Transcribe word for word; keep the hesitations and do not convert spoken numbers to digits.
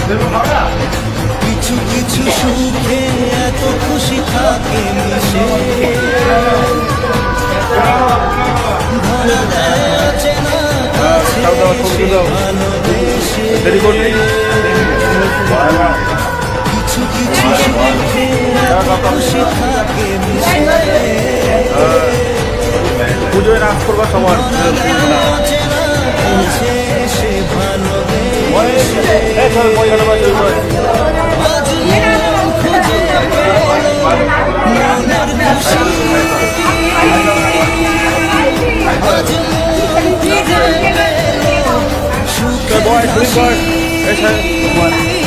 কিছু কিছু সুখে এত খুশি থাকে মিশে, ধরা দেয় অচেনা কাছে সে ভালোবেসে। কিছু কিছু সুখে এত খুশি থাকে মিশে, পুজোয় নাচ করবা সবার সে ভালোবেসে। boy, three boy.